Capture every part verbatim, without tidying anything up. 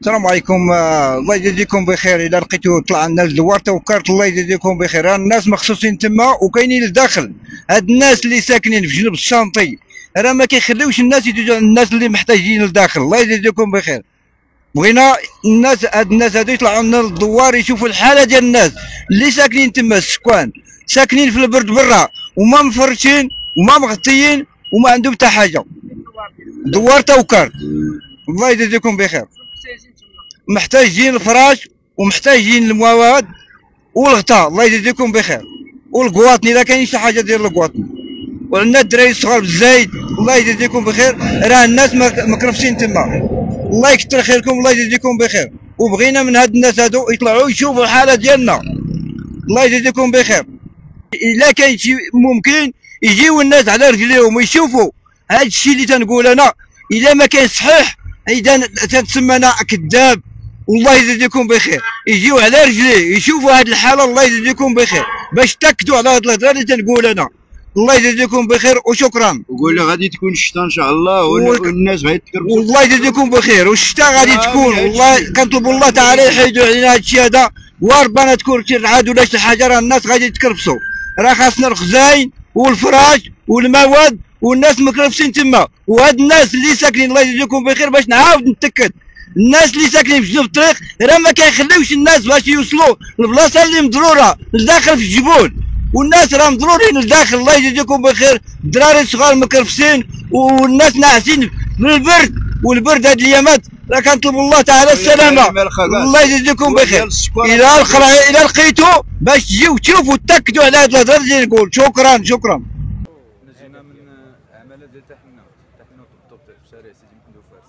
السلام عليكم. آه، الله يجزيكم بخير. اذا لقيتو طلع لنا الدوار توكرت الله يجزيكم بخير. راه الناس مخصوصين تما وكاينين لداخل. هاد الناس اللي ساكنين في جنوب الشانطي راه ما كيخليوش الناس يجوا، الناس اللي محتاجين لداخل. الله يجزيكم بخير. بغينا الناس هاد الناس هادو يطلعوا لنا للدوار يشوفوا الحاله ديال الناس اللي ساكنين تما، السكان ساكنين في البرد برا وما مفرشين وما مغطيين وما عندهم حتى حاجه. دوار توكر الله يجزيكم بخير. محتاجين الفراش ومحتاجين المواد والغطاء الله يجزيكم بخير، والقواطن اذا كاين شي حاجه ديال القواطن، وعندنا الدراري الصغار بالزايد الله يجزيكم بخير. راه الناس مكرفسين تما الله يكثر خيركم الله يجزيكم بخير. وبغينا من هاد الناس هادو يطلعوا يشوفوا الحاله ديالنا الله يجزيكم بخير. الا كاين شي ممكن يجيو الناس على رجليهم ويشوفوا هاد الشيء اللي تنقول انا. الا ما كان صحيح اذا تتسمى كذاب والله يجزيكم بخير. يجيو على رجليه يشوفوا هاد الحاله الله يجزيكم بخير باش تاكدوا على هاد الهضره اللي تنقول انا. الله يجزيكم بخير وشكرا. وقول لي غادي تكون الشتاء ان شاء الله والناس غادي تكربوا. والله يجزيكم بخير. والشتاء غادي تكون والله كنطلبوا الله تعالى يحيدوا علينا هاد الشيء هذا، وربنا تكون شي رعاد ولا شي حاجه. راه الناس غادي تكرفسوا، راه خاصنا الخزاين والفراش والمواد والناس مكرفسين تما. وهاد الناس اللي ساكنين الله يجزيكم بخير باش نعاود نتاكد، الناس اللي ساكنين في جنوب الطريق راه ما كيخليوش الناس باش يوصلوا للبلاصه اللي مضروره لداخل في الجبول، والناس راه مضرورين لداخل الله يجزيكم بخير. الدراري الصغار مكرفسين والناس ناعسين من البرد، والبرد هاد الايامات راه كنطلبوا الله تعالى السلامه الله يجزيكم بخير. الى الى لقيتو باش تجيو تشوفوا وتاكدوا على هاد الهضره اللي نقول. شكرا شكرا. جينا من عماله ديال تحنا تحنا بالضبط في شارع سيدي محمد وفارس،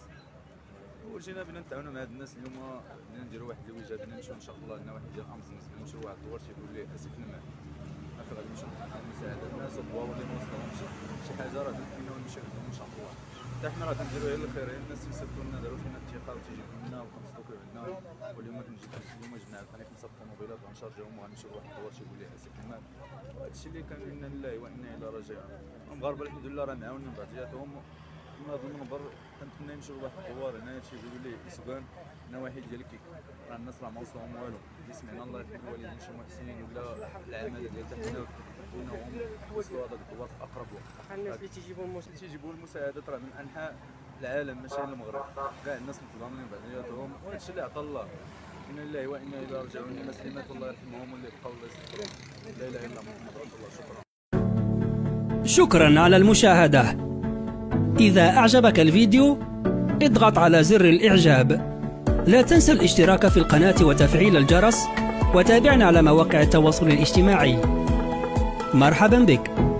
وجينا بنا نتعاونوا مع هاد الناس اليوم. بدنا نديروا واحد الوجهه، بدنا نمشيو ان شاء الله لنا واحد ديال خمس ناس، نمشيو لواحد الدوار تيقول لي اسف الماء ما في غادي نمشيو نساعدوا الناس. الدوار اللي ما وصلهمش شي حاجه راه كاينه ونمشيو لهم ان شاء الله. حتى حنا راه كنديروا غير الخير، الناس تيسبقوا لنا داروا فينا الثقه وتيجيبوا لنا وكنصدقوا عندنا. واليوم كنجي اليوم جبنا عاوتاني خمسه الطوموبيلات وغنشارجيهم وغنمشيو لواحد الدوار تيقول لي اسف الماء. هادشي اللي كان انا لله وانا الى راجعون. المغاربه الحمد لله راه معاونين بعضياتهم. من هذا المنبر كنتمنى نمشيو لواحد الدوار هنايا تيقولوا لي سكان نواحي ديال كيك، راه الناس راه ما وصلهم والو. اللي سمعنا الله يرحم الوالدين شي محسنين ولا العماله ديال تحنا انهم وصلوا هذاك الدوار في اقرب وقت. الناس اللي تيجيبوا المساعدات تيجيبوا المساعدات راه من انحاء العالم ماشي المغرب، كاع الناس متضامنين بعضياتهم. هادشي اللي عطا الله، انا لله وانا الى راجعون. الناس اللي ماتوا الله يرحمهم واللي بقاو الله يسترهم. لا اله الا محمد رسول الله. شكرا. شكرا على المشاهدة. إذا أعجبك الفيديو اضغط على زر الإعجاب. لا تنسى الاشتراك في القناة وتفعيل الجرس، وتابعنا على مواقع التواصل الاجتماعي. مرحبا بك.